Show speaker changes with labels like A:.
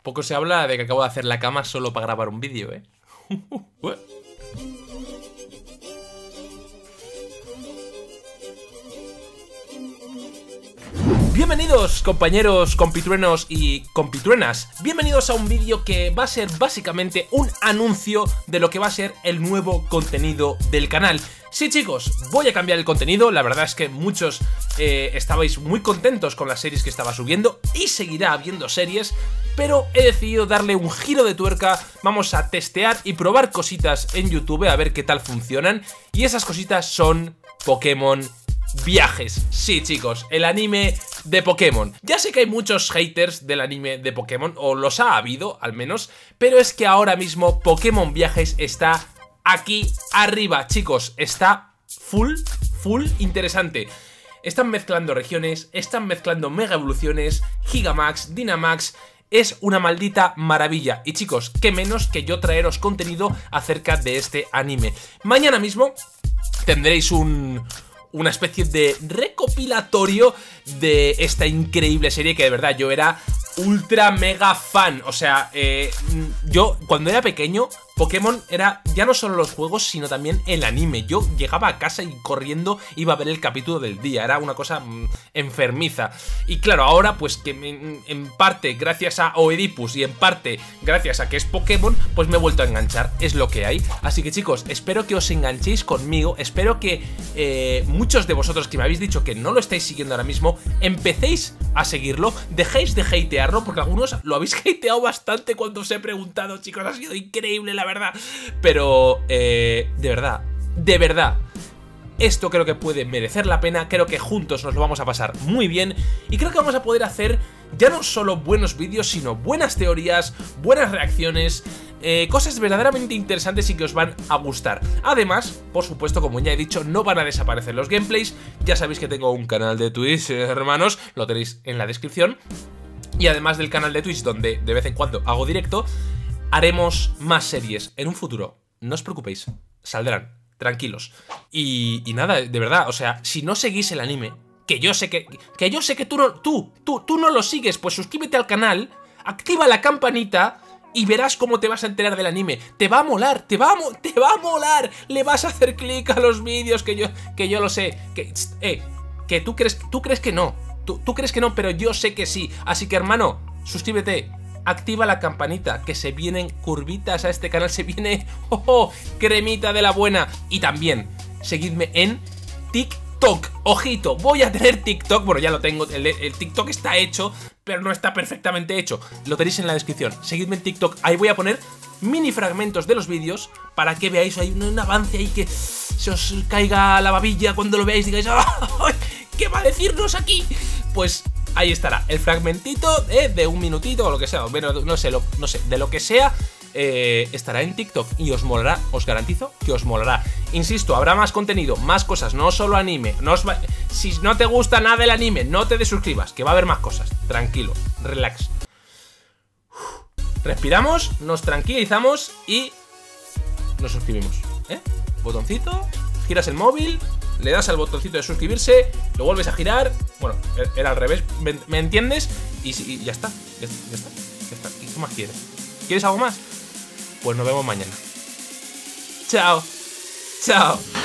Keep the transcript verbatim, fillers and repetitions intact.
A: Poco se habla de que acabo de hacer la cama solo para grabar un vídeo, ¿eh? Bienvenidos compañeros, compitruenos y compitruenas. Bienvenidos a un vídeo que va a ser básicamente un anuncio de lo que va a ser el nuevo contenido del canal. Sí chicos, voy a cambiar el contenido. La verdad es que muchos eh, estabais muy contentos con las series que estaba subiendo y seguirá habiendo series, pero he decidido darle un giro de tuerca. Vamos a testear y probar cositas en YouTube a ver qué tal funcionan. Y esas cositas son Pokémon Viajes. Sí chicos, el anime de Pokémon. Ya sé que hay muchos haters del anime de Pokémon, o los ha habido al menos, pero es que ahora mismo Pokémon Viajes está aquí arriba, chicos. Está full, full interesante. Están mezclando regiones, están mezclando Mega Evoluciones, Gigamax, Dynamax. Es una maldita maravilla. Y chicos, qué menos que yo traeros contenido acerca de este anime. Mañana mismo tendréis un... una especie de recopilatorio de esta increíble serie que de verdad yo era ultra mega fan. O sea, eh, yo cuando era pequeño Pokémon era ya no solo los juegos, sino también el anime. Yo llegaba a casa y corriendo iba a ver el capítulo del día. Era una cosa mmm, enfermiza. Y claro, ahora pues que en, en parte gracias a Oedipus y en parte gracias a que es Pokémon, pues me he vuelto a enganchar. Es lo que hay. Así que chicos, espero que os enganchéis conmigo. Espero que eh, muchos de vosotros que me habéis dicho que no lo estáis siguiendo ahora mismo, empecéis a seguirlo. Dejéis de hatearlo, porque algunos lo habéis hateado bastante cuando os he preguntado, chicos. Ha sido increíble, la verdad. Pero, eh, de verdad, de verdad, esto creo que puede merecer la pena. Creo que juntos nos lo vamos a pasar muy bien. Y creo que vamos a poder hacer ya no solo buenos vídeos, sino buenas teorías, buenas reacciones, eh, cosas verdaderamente interesantes y que os van a gustar. Además, por supuesto, como ya he dicho, no van a desaparecer los gameplays. Ya sabéis que tengo un canal de Twitch, eh, hermanos, lo tenéis en la descripción. Y además del canal de Twitch, donde de vez en cuando hago directo, haremos más series en un futuro. No os preocupéis, saldrán, tranquilos. Y, y nada, de verdad, o sea, si no seguís el anime, que yo sé que, que yo sé que tú no, tú, tú, tú no lo sigues, pues suscríbete al canal, activa la campanita y verás cómo te vas a enterar del anime. Te va a molar, te va a, mo te va a molar. Le vas a hacer clic a los vídeos, que yo, que yo lo sé. Que, eh, que tú crees, tú crees que no. Tú, tú crees que no, pero yo sé que sí. Así que hermano, suscríbete. Activa la campanita, que se vienen curvitas a este canal, se viene oh, oh, cremita de la buena. Y también, seguidme en TikTok. Ojito, voy a tener TikTok, bueno ya lo tengo, el, el TikTok está hecho, pero no está perfectamente hecho. Lo tenéis en la descripción, seguidme en TikTok, ahí voy a poner mini fragmentos de los vídeos para que veáis, hay un, un avance ahí que se os caiga la babilla cuando lo veáis, digáis ¡ay! ¿Qué va a decirnos aquí? Pues ahí estará, el fragmentito eh, de un minutito o lo que sea, bueno, no sé, lo, no sé, de lo que sea, eh, estará en TikTok y os molará, os garantizo que os molará. Insisto, habrá más contenido, más cosas, no solo anime. No os va... Si no te gusta nada el anime, no te desuscribas, que va a haber más cosas. Tranquilo, relax. Respiramos, nos tranquilizamos y nos suscribimos, ¿eh? Botoncito, giras el móvil, le das al botoncito de suscribirse, lo vuelves a girar. Bueno, era al revés, ¿me, ¿me entiendes? Y, y ya está, ya, ya está, ya está. ¿Y qué más quieres? ¿Quieres algo más? Pues nos vemos mañana. Chao, chao.